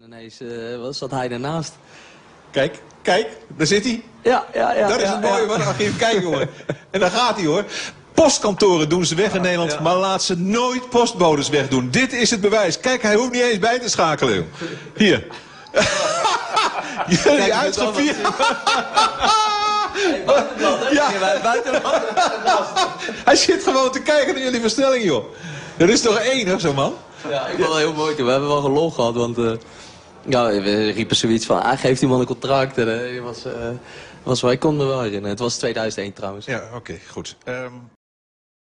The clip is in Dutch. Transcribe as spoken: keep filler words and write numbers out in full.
Ineens uh, wat zat hij daarnaast. Kijk, kijk, daar zit hij. Ja, ja, ja. Dat is ja, het mooie ja. van het archief. Kijk hoor. En daar gaat hij hoor. Postkantoren doen ze weg in Nederland, ja. maar laat ze nooit postbodes wegdoen. Dit is het bewijs. Kijk, hij hoeft niet eens bij te schakelen. Hier. Jullie uitgevierd. Ja. Hij zit gewoon te kijken naar jullie verstelling, joh. Dat is toch enig, zo man? Ja, ik vond het heel mooi. We hebben wel gelol gehad, want uh, ja, we riepen zoiets van, ah, geeft die man een contract. En, uh, was, uh, was, wij konden er wel herinneren. Het was tweeduizend één trouwens. Ja, oké, okay, goed. Um...